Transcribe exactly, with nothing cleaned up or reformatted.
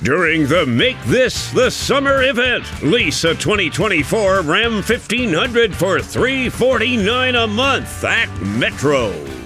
During the Make This the Summer event, lease a twenty twenty-four Ram fifteen hundred for three hundred forty-nine dollars a month at Metro.